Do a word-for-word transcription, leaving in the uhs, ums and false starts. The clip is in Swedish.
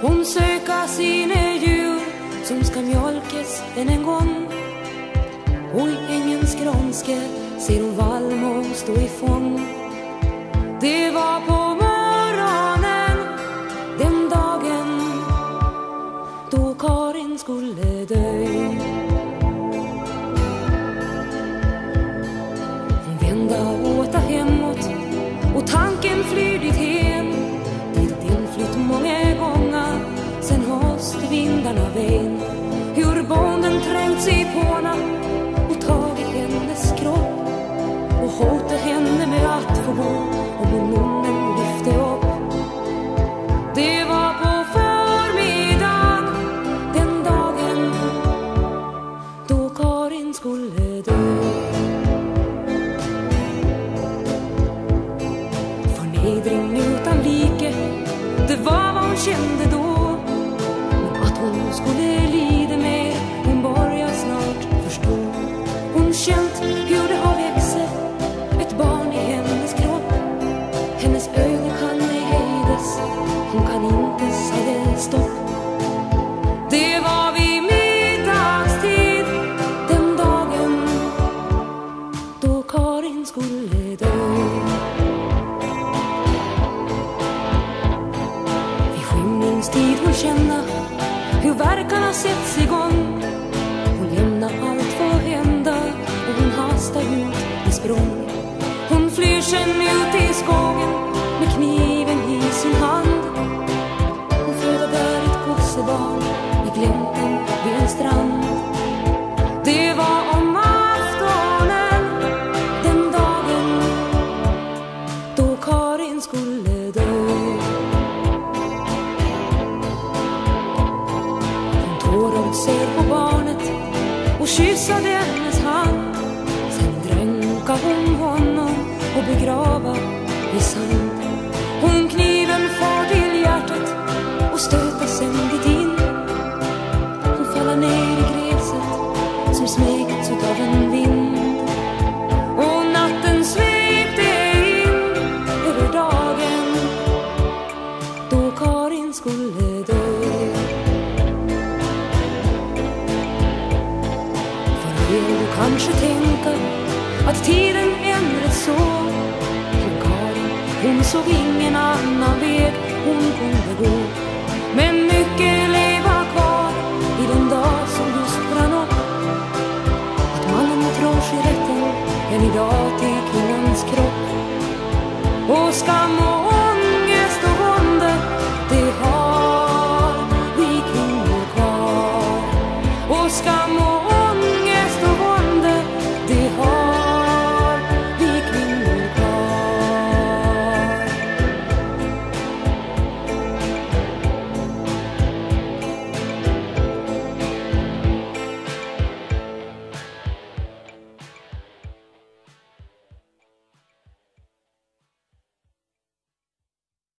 Hon söka sina djur som ska mjölkes än en gång. Och i ängens granske ser hon Valmo stå i fång. Det var på morgonen den dagen då Karin skulle dö. Hon vända åta hemåt och tanken flyr dit hen, dit den flytt många gånger sen höstvindarna ven. Hur bonden trängt sig på henne och tagit hennes kropp och hotat henne med att få gå och munnen lyfte upp. Det var på förmiddagen den dagen då Karin skulle dö. Förnedring utan like, det var vad hon kände då. Men att hon skulle lida med, hon börjar snart förstå. Hon känt hur det har växt ett barn i hennes kropp. Hennes ögon kan ej hejdas, hon kan inte säga stopp. Det var vid middagstid den dagen då Karin skulle dö. Vid skymningstid hon känna hur verkarna sätts igång. Hon lämnar allt för hända och hon hastar ut i språng. Hon flyr sen ut i skogen med kniven i sin hand. Hon föder där ett gossebarn i glänten vid en strand. Det var om aftonen den dagen då Karin skulle dö. Hon tårar ser på barnet och kyssade hennes hand. Sen dränka hon honom och begrava i sand. Hon kniven far till hjärtat och stöter sen dit in. Hon faller ner i gräset som smekts utav en vind. Och natten svepte in över dagen då Karin skulle dö. För du kanske tänka att tiden ändras så. Men Karin, hon såg ingen annan väg